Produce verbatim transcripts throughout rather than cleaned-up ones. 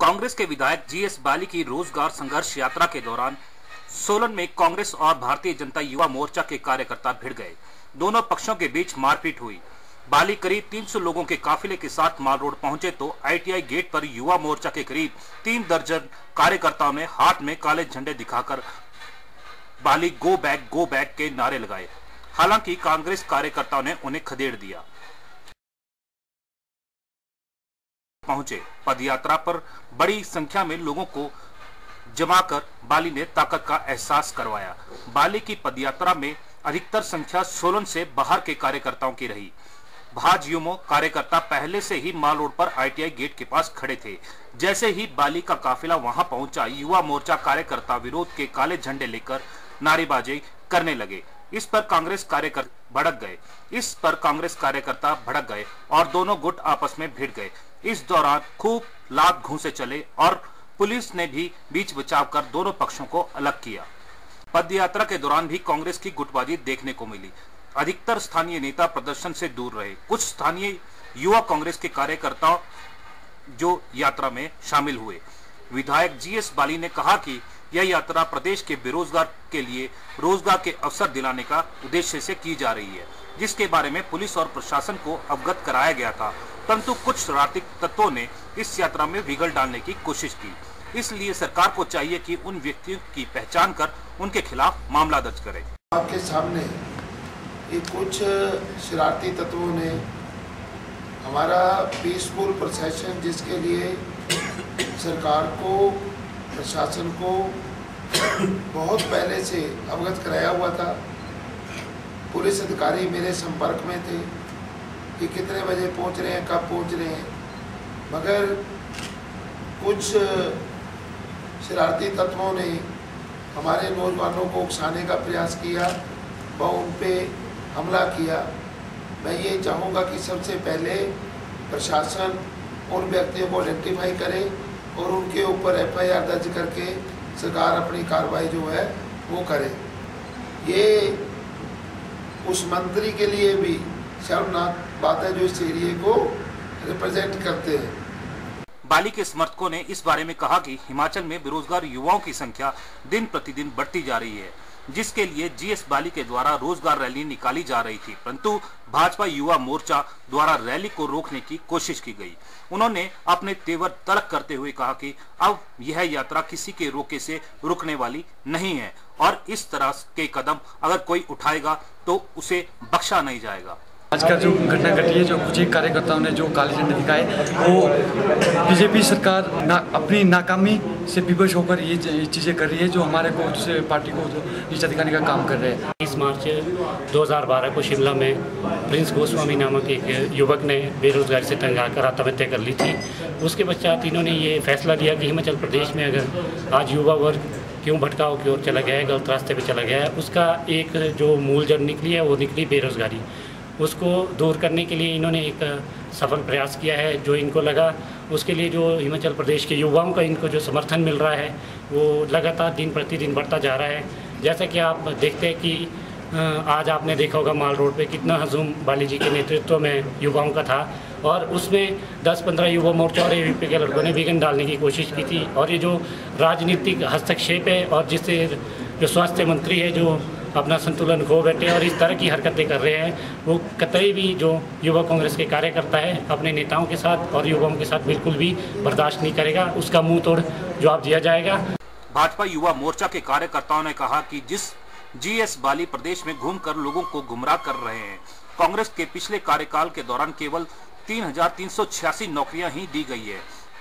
कांग्रेस के विधायक जीएस बाली की रोजगार संघर्ष यात्रा के दौरान सोलन में कांग्रेस और भारतीय जनता युवा मोर्चा के कार्यकर्ता भिड़ गए। दोनों पक्षों के बीच मारपीट हुई। बाली करीब तीन सौ लोगों के काफिले के साथ माल रोड पहुंचे तो आईटीआई गेट पर युवा मोर्चा के करीब तीन दर्जन कार्यकर्ताओं ने हाथ में काले झंडे दिखाकर बाली गो बैक गो बैक के नारे लगाए। हालांकि कांग्रेस कार्यकर्ताओं ने उन्हें खदेड़ दिया। पहुंचे पदयात्रा पर बड़ी संख्या में लोगों को जमाकर बाली ने ताकत का एहसास करवाया। बाली की पदयात्रा में अधिकतर संख्या सोलन से बाहर के कार्यकर्ताओं की रही। भाजयुमो कार्यकर्ता पहले से ही माल रोड पर आईटीआई गेट के पास खड़े थे। जैसे ही बाली का काफिला वहां पहुंचा, युवा मोर्चा कार्यकर्ता विरोध के काले झंडे लेकर नारेबाजी करने लगे। इस पर कांग्रेस कार्यकर्ता भड़क गए इस पर कांग्रेस कार्यकर्ता भड़क गए और दोनों गुट आपस में भिड़ गए। इस दौरान खूब लात घूंसे चले और पुलिस ने भी बीच बचाव कर दोनों पक्षों को अलग किया। पदयात्रा के दौरान भी कांग्रेस की गुटबाजी देखने को मिली। अधिकतर स्थानीय नेता प्रदर्शन से दूर रहे। कुछ स्थानीय युवा कांग्रेस के कार्यकर्ता जो यात्रा में शामिल हुए। विधायक जीएस बाली ने कहा कि यह यात्रा प्रदेश के बेरोजगार के लिए रोजगार के अवसर दिलाने का उद्देश्य से की जा रही है, जिसके बारे में पुलिस और प्रशासन को अवगत कराया गया था, परंतु कुछ शरारती तत्वों ने इस यात्रा में विघल डालने की कोशिश की। इसलिए सरकार को चाहिए कि उन व्यक्तियों की पहचान कर उनके खिलाफ मामला दर्ज करे। आपके सामने ये कुछ शरारती तत्वों ने हमारा पीसफुल प्रोसेशन, जिसके लिए सरकार को प्रशासन को बहुत पहले से अवगत कराया हुआ था। पुलिस अधिकारी मेरे संपर्क में थे कि कितने बजे पहुंच रहे हैं, कब पहुंच रहे हैं, मगर कुछ शरारती तत्वों ने हमारे नौजवानों को उकसाने का प्रयास किया व उन पे हमला किया। मैं ये चाहूँगा कि सबसे पहले प्रशासन उन व्यक्तियों को आइडेंटिफाई करे और उनके ऊपर एफ आई आर दर्ज करके सरकार अपनी कार्रवाई जो है वो करे। ये उस मंत्री के लिए भी शर्मनाक बात है जो इस एरिए को रिप्रेजेंट करते हैं। बाली के समर्थकों ने इस बारे में कहा कि हिमाचल में बेरोजगार युवाओं की संख्या दिन प्रतिदिन बढ़ती जा रही है, जिसके लिए जीएस बाली के द्वारा रोजगार रैली निकाली जा रही थी, परंतु भाजपा युवा मोर्चा द्वारा रैली को रोकने की कोशिश की गई। उन्होंने अपने तेवर तल्ख करते हुए कहा कि अब यह यात्रा किसी के रोके से रुकने वाली नहीं है और इस तरह के कदम अगर कोई उठाएगा तो उसे बख्शा नहीं जाएगा। आज का जो घटना घटी है, जो कुछ एक कार्यकर्ताओं ने जो काले झंडे दिखाए, वो बीजेपी सरकार ना अपनी नाकामी से विवश होकर ये चीज़ें कर रही है, जो हमारे को दूसरे पार्टी को नीचा दिखाने का काम कर रहे हैं। इस मार्च दो हज़ार बारह को शिमला में प्रिंस गोस्वामी नामक एक युवक ने बेरोजगारी से तंग आकर आत्महत्या कर ली थी। उसके पश्चात इन्होंने ये फैसला लिया कि हिमाचल प्रदेश में अगर आज युवा वर्ग क्यों भटकाव की ओर चला गया है, गलत रास्ते पर चला गया है, उसका एक जो मूल जड़ निकली है वो निकली बेरोजगारी। उसको दूर करने के लिए इन्होंने एक सफल प्रयास किया है। जो इनको लगा उसके लिए जो हिमाचल प्रदेश के युवाओं का इनको जो समर्थन मिल रहा है वो लगातार दिन प्रतिदिन बढ़ता जा रहा है। जैसा कि आप देखते हैं कि आज आपने देखा होगा माल रोड पे कितना हजूम बाली जी के नेतृत्व में युवाओं का था और उसमें दस पंद्रह युवा मोर्चा और एबीपी के लड़कों ने विघन डालने की कोशिश की थी। और ये जो राजनीतिक हस्तक्षेप है और जिससे जो स्वास्थ्य मंत्री है जो अपना संतुलन खो बैठे और इस तरह की हरकतें कर रहे हैं, वो कतई भी जो युवा कांग्रेस के कार्यकर्ता है अपने नेताओं के साथ और युवाओं के साथ बिल्कुल भी बर्दाश्त नहीं करेगा। उसका मुंह तोड़ जवाब दिया जाएगा। भाजपा युवा मोर्चा के कार्यकर्ताओं ने कहा कि जिस जीएस बाली प्रदेश में घूमकर लोगों को गुमराह कर रहे हैं, कांग्रेस के पिछले कार्यकाल के दौरान केवल तीन हजार तीन सौ छियासी नौकरियां ही दी गई है,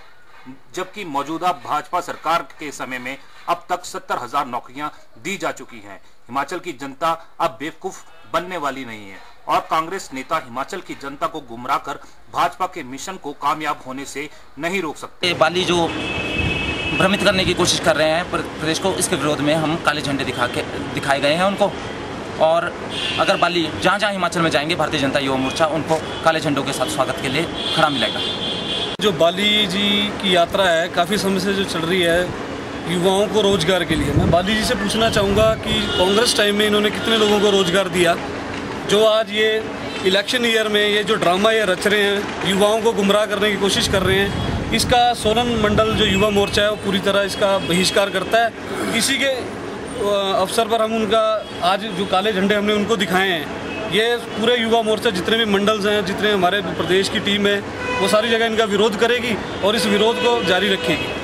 जबकि मौजूदा भाजपा सरकार के समय में अब तक सत्तर हजार नौकरियां दी जा चुकी हैं। हिमाचल की जनता अब बेवकूफ बनने वाली नहीं है और कांग्रेस नेता हिमाचल की जनता को गुमराह कर भाजपा के मिशन को कामयाब होने से नहीं रोक सकते। बाली जो भ्रमित करने की कोशिश कर रहे हैं प्रदेश को, इसके विरोध में हम काले झंडे दिखा के दिखाए गए हैं उनको। और अगर बाली जहाँ जहाँ हिमाचल में जाएंगे, भारतीय जनता युवा मोर्चा उनको काले झंडों के साथ स्वागत के लिए खड़ा मिलेगा। जो बाली जी की यात्रा है काफ़ी समय से जो चल रही है युवाओं को रोजगार के लिए, मैं बाली जी से पूछना चाहूँगा कि कांग्रेस टाइम में इन्होंने कितने लोगों को रोजगार दिया, जो आज ये इलेक्शन ईयर में ये जो ड्रामा ये रच रहे हैं, युवाओं को गुमराह करने की कोशिश कर रहे हैं, इसका सोलन मंडल जो युवा मोर्चा है वो पूरी तरह इसका बहिष्कार करता है। इसी के अवसर पर हम उनका आज जो काले झंडे हमने उनको दिखाए हैं, ये पूरे युवा मोर्चा जितने भी मंडल्स हैं, जितने हमारे प्रदेश की टीम है, वो सारी जगह इनका विरोध करेगी और इस विरोध को जारी रखेगी।